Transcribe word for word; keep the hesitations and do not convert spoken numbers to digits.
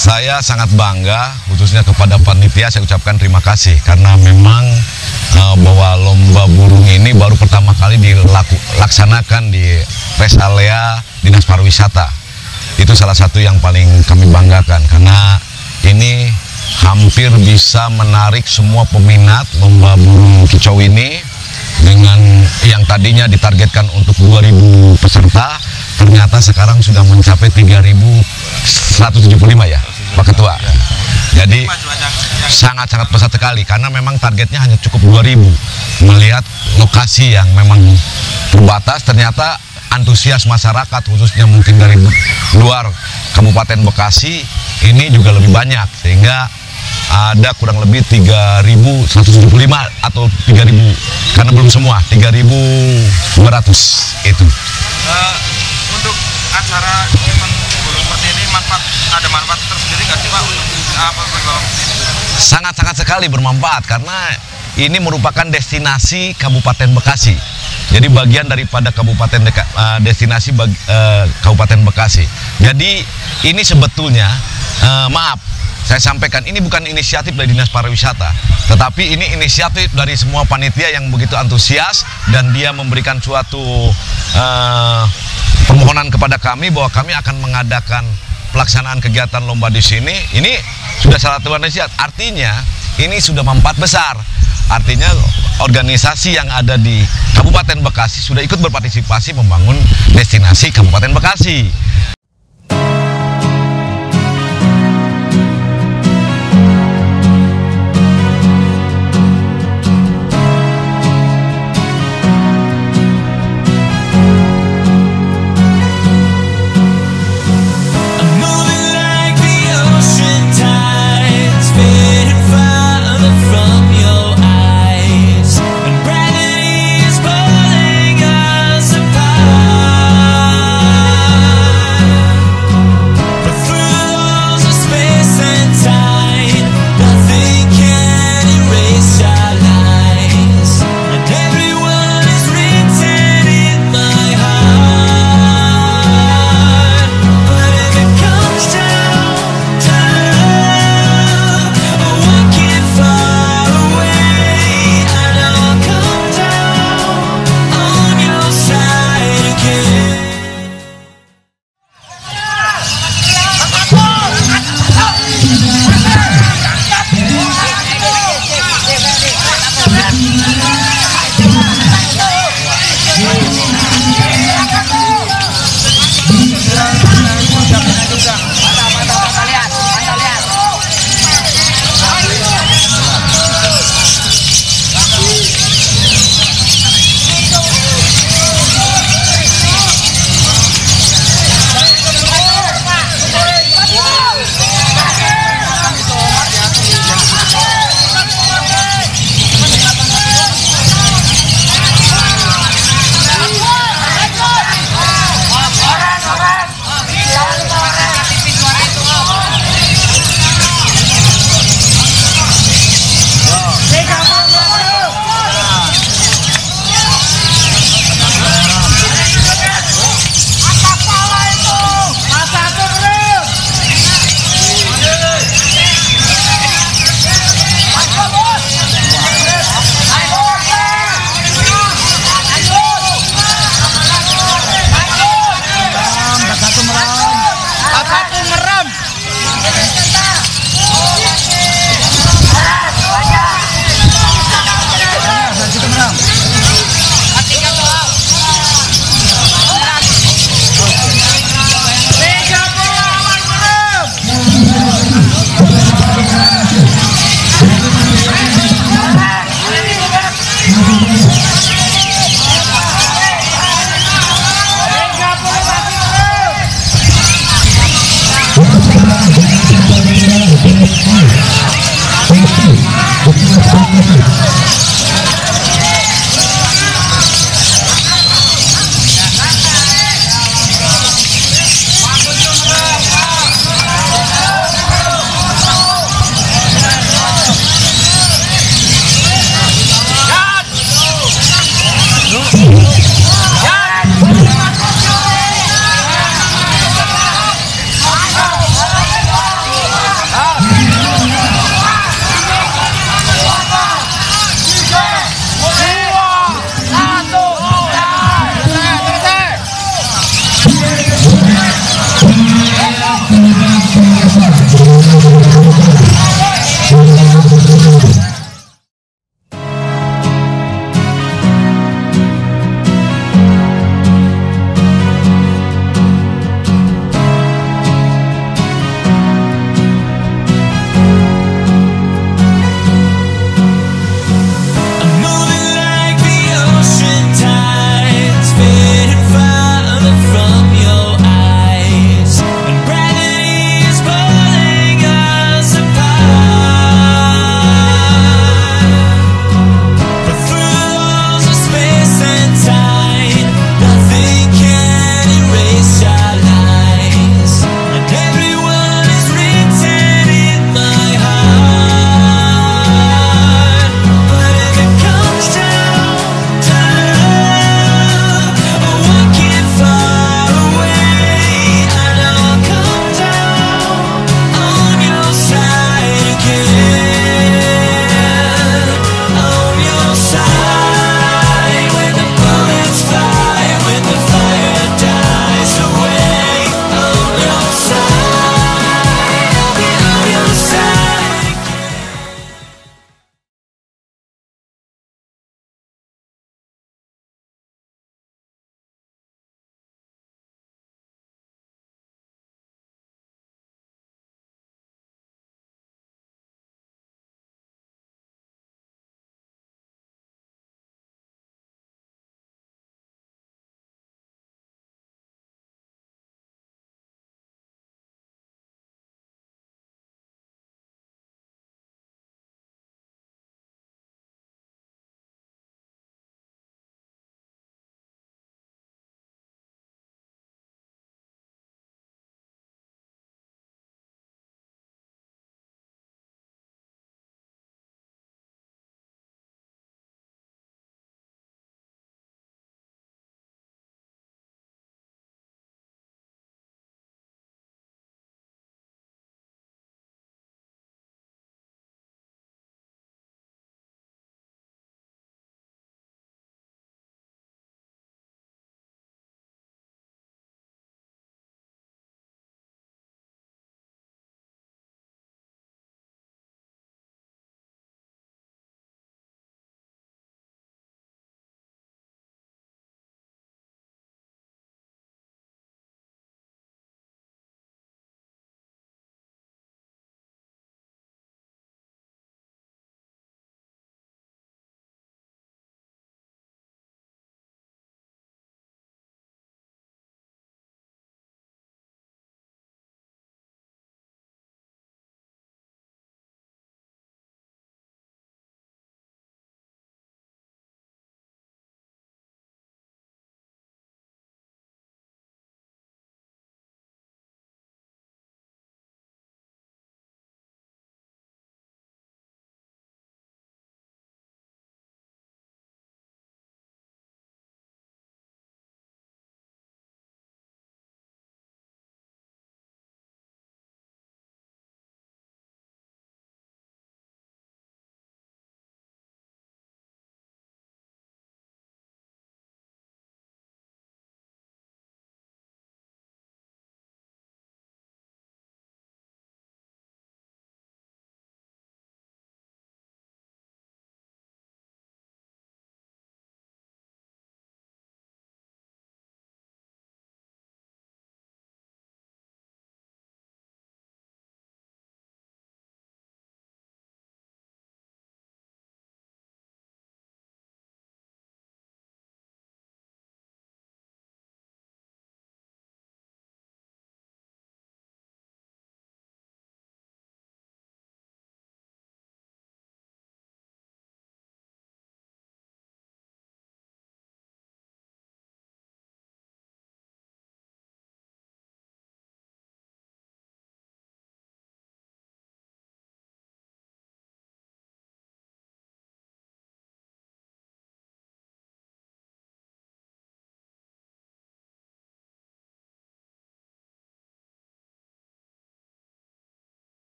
Saya sangat bangga, khususnya kepada panitia saya ucapkan terima kasih karena memang uh, bahwa lomba burung ini baru pertama kali dilaksanakan di rest area Dinas Pariwisata. Itu salah satu yang paling kami banggakan karena ini hampir bisa menarik semua peminat lomba burung kicau ini. Dengan yang tadinya ditargetkan untuk dua ribu peserta, ternyata sekarang sudah mencapai tiga ribu seratus tujuh puluh lima ya, Pak Ketua. Jadi sangat-sangat pesat sekali karena memang targetnya hanya cukup dua ribu. Melihat lokasi yang memang terbatas, ternyata antusias masyarakat khususnya mungkin dari luar Kabupaten Bekasi ini juga lebih banyak, sehingga ada kurang lebih tiga ribu seratus tujuh puluh lima atau tiga ribu, karena belum semua, tiga ribu dua ratus itu. Uh, untuk acara event burung seperti ini manfaat, ada manfaat tersendiri nggak sih Pak untuk apa berbalang ini? Sangat-sangat sekali bermanfaat karena ini merupakan destinasi Kabupaten Bekasi. Jadi bagian daripada Kabupaten Deka, uh, destinasi bagi, uh, Kabupaten Bekasi. Jadi ini sebetulnya uh, maaf saya sampaikan, ini bukan inisiatif dari Dinas Pariwisata, tetapi ini inisiatif dari semua panitia yang begitu antusias dan dia memberikan suatu uh, permohonan kepada kami bahwa kami akan mengadakan pelaksanaan kegiatan lomba di sini. Ini sudah salah satu inisiatif, artinya ini sudah manfaat besar. Artinya organisasi yang ada di Kabupaten Bekasi sudah ikut berpartisipasi membangun destinasi Kabupaten Bekasi.